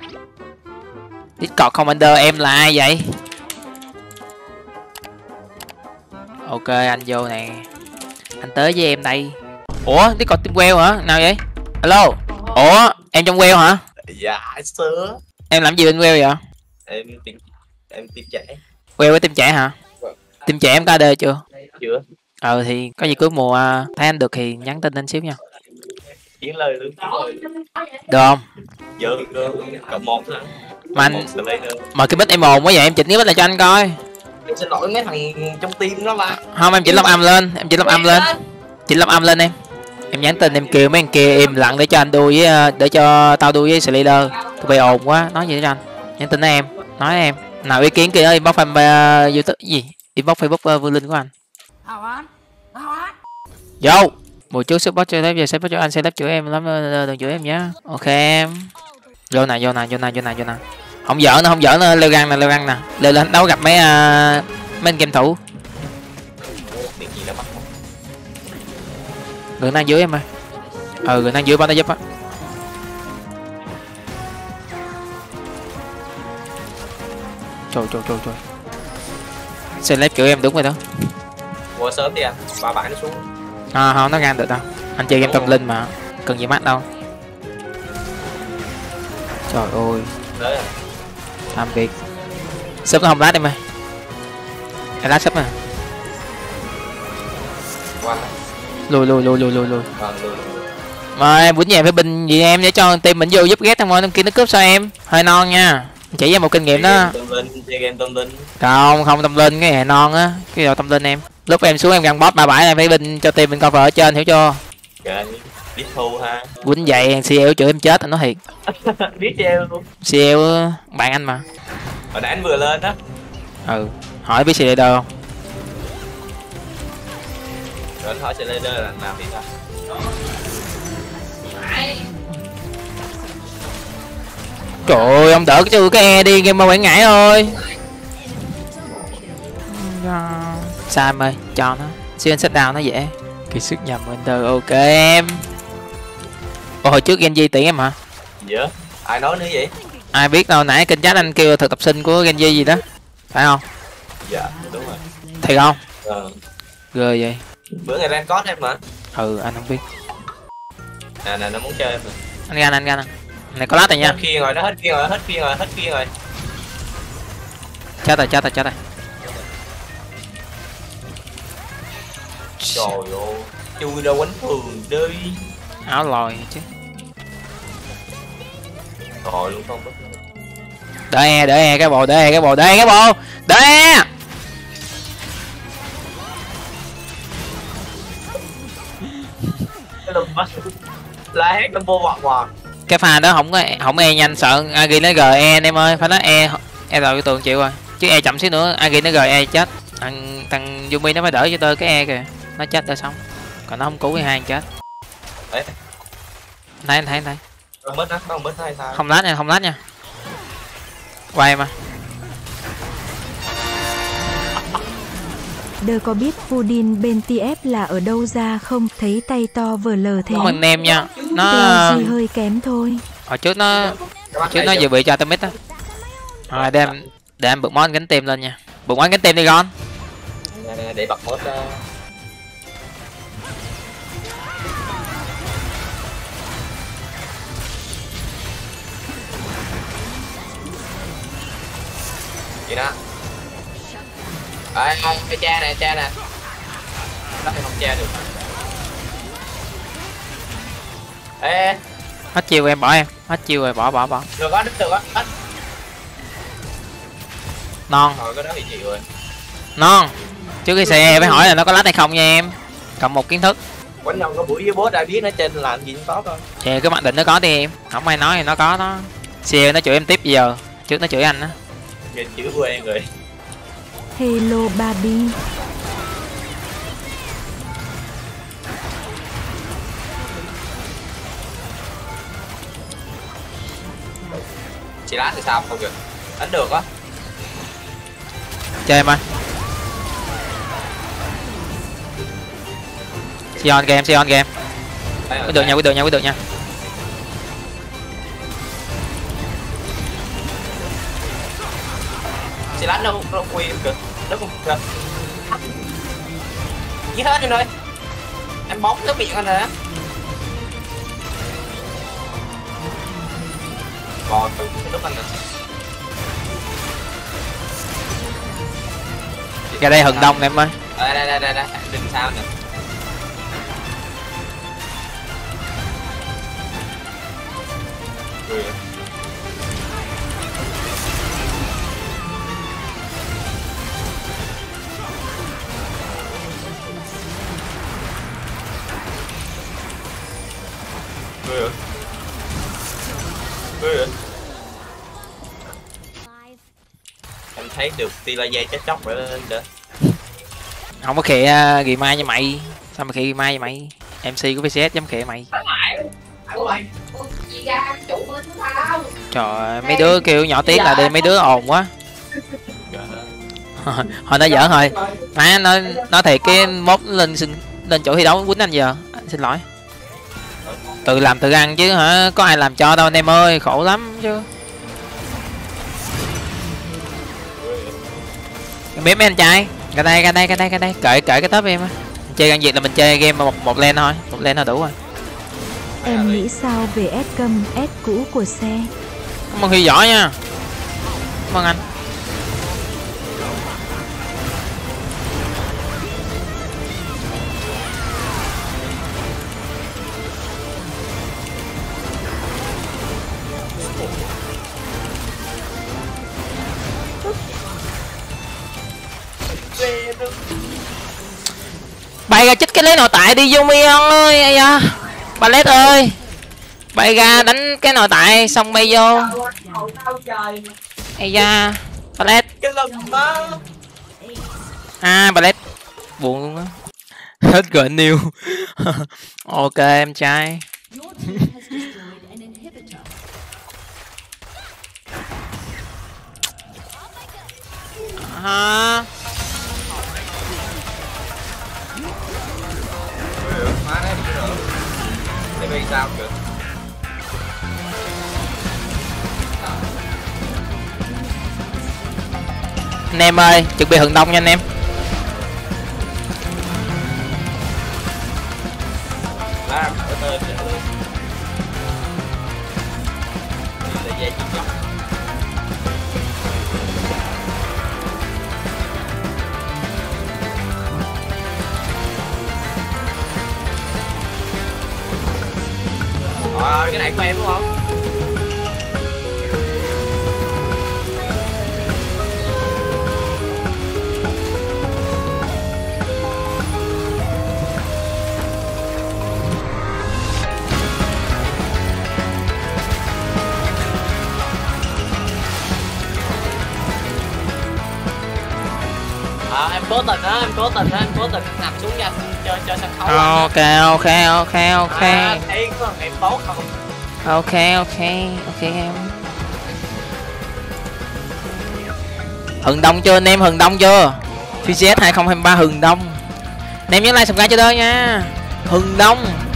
Discord Commander em là ai vậy? Ok anh vô nè. Anh tới với em đây. Ủa Discord Team Well hả? Nào vậy? Hello. Ủa em trong Well hả? Dạ sữa. Em làm gì bên Well vậy? Em tìm trẻ. Well với team trẻ hả? Team trẻ em KD chưa? Chưa. Thì có gì cuối mùa thấy anh được thì nhắn tin anh xíu nha. Chiến lời luôn. Được không? Được cộng một thôi. Mà anh mà cái mic em ồn quá vậy, em chỉnh cái mic lại cho anh coi. Em xin lỗi mấy thằng trong team đó mà. Không em chỉnh lọc âm lên, em chỉnh lọc âm lên. Chỉnh lọc âm lên em. Em nhắn tin em kêu mấy thằng kia im lặng để cho anh đua với để cho tao đua với Slayer. Tụi bay ồn quá, nói gì đó cho anh. Nhắn tin với em, nói em. Nào ý kiến kia inbox fan YouTube gì? Inbox Facebook Vương Linh của anh. Vô. Buổi trước support cho lép giờ support cho anh sẽ lép chửi em lắm, đừng chửi em nhá. Ok em. Vô nè. Không giỡn nữa, leo găng nè. Leo lên đấu gặp mấy anh game thủ. Người đang dưới em ơi. Người đang dưới bao nó giúp á. Trời. Sẽ lép chửi em đúng rồi đó. Mua sớm đi anh, bà bạn nó xuống. Không nó gan được đâu. Anh chơi game tâm linh mà, cần gì mắt đâu. Trời ơi. Đấy. Làm việc. Sớm nó không lát em ơi. Em lát sớm à. Lùi. Mà em quýnh về với bình gì em để cho team mình vô giúp ghét không ơi, kia nó cướp sao em. Hơi non nha. Chỉ ra một kinh nghiệm đó. Chơi game tâm linh. Không tâm linh cái này non á, cái đồ tâm linh em. Lúc em xuống em găng boss 37 này phải binh cho team mình cover ở trên hiểu chưa? Dạ, biết thu ha. Quýnh vậy CL chửi em chết anh nói thiệt. Biết treo luôn. CL bạn anh mà. Hồi nãy anh vừa lên đó. Hỏi biết Slayer không? Rồi anh hỏi Slayer là làm gì ta? Trời ơi ông đỡ cái E đi game quảng ngãi thôi. Sam ơi cho nó xuyên set down nó dễ. Cái sức nhầm Winter ok em. Hồi trước Genji tuyển em hả? Dạ. Ai nói nữa vậy? Ai biết đâu, nãy kênh chat anh kêu thực tập sinh của Genji gì đó. Phải không? Dạ đúng rồi. Thiệt không? Ghê vậy. Bữa ngày đang có em mà. Anh không biết. Nè nó muốn chơi em mà. Anh gan này có lát rồi nha. Hết kia rồi, nó hết kia rồi. Chết rồi. Trời ơi, chui ra quánh thường đi. Áo lòi chứ. Rồi luôn không có. Đỡ e cái bồ. Đỡ e. Cái lùm mắt. La hét nó vô bọt. Cái pha đó không e nhanh sợ Agi nó GE anh em ơi, phải nói e rồi cái tường chịu rồi. Chứ e chậm xíu nữa Agi nó GE chết. Thằng Yumi nó phải đỡ cho tôi cái e kìa. Nó chết rồi xong. Còn nó không cứu cái hai anh chết. Đấy. Thấy. Không bớt hay sao? Không lát nha. Quay mà. Đơ có biết Pudin bên TF là ở đâu ra không? Thấy tay to vờ lờ thế. Mình em nha. Nó gì hơi kém thôi. Hồi trước nó dự bị cho Atomic á. Rồi để em bật món gánh tem lên nha. Bật món gánh tem đi con. Để bật mốt vậy đó. Cái cha nè. Đó thì không cha được. Ê. Hết chiêu em bỏ em. Hết chiêu rồi bỏ. Được á. Non. Rồi cái đó thì chịu rồi. Non. Trước khi xe phải hỏi là nó có lách hay không nha em. Cộng một kiến thức. Quánh nhau có buổi với boss ai biết nó trên làm gì nó có thôi. Dạ cái mặc định nó có đi em. Không ai nói thì nó có đó. Xe nó chửi em tiếp giờ. Trước nó chửi anh á. Nhìn chữ quen rồi. Hello Barbie. Chị lát thì sao không được. Đánh được á. Chơi em ơi. Sion game. Quyết được nha. Xì lá đâu quyền kìa. Đúng không? Kìa. Giết hết anh ơi. Em bóng cái miệng anh rồi á. Bò từ cái lúc anh rồi. Ra đây hừng đông em ơi. Đây. Đừng sao nè. Rồi. Rồi. Em thấy được tia laser chết chóc rồi lên kìa. Không có khệ ghi mai như mày. Sao mà khệ ghi mai như mày? MC của VCS dám khệ mày. Trời ơi, mấy đứa kêu nhỏ tiếng là đi, mấy đứa ồn quá. Hồi nó giỡn thôi. Má nó thiệt cái mốt lên chỗ thi đấu quýnh anh giờ. Anh xin lỗi. Tự làm tự ăn chứ hả, có ai làm cho đâu anh em ơi, khổ lắm chứ. Em biết mấy anh trai, ra đây, cởi cái tớp em á. Chơi gan Việt là mình chơi game một lane thôi, một lane thôi đủ rồi. Em nghĩ sao về S câm S cũ của xe? Cảm ơn Huy giỏi nha. Cảm ơn anh. Bay ra chích cái lấy nội tại đi Yumi ơi. Ây da, Ballet ơi, bay ra đánh cái nội tại xong bay vô. Ây da, Ballet. Ballet buồn luôn á. Hết gọi new. Ok em trai. Má đấy đi nữa. Để bây sao kìa. Anh em ơi, chuẩn bị hừng đông nha anh em. Cái này của em đúng không? Em cố tình á, em cố tình nằm xuống cho sân khấu. Ok. Thấy có em tốt không? Ok em. Hừng đông chưa anh em, hừng đông chưa? VCS 2023 hừng đông. Anh em nhớ like subscribe cho đỡ nha. Hừng đông.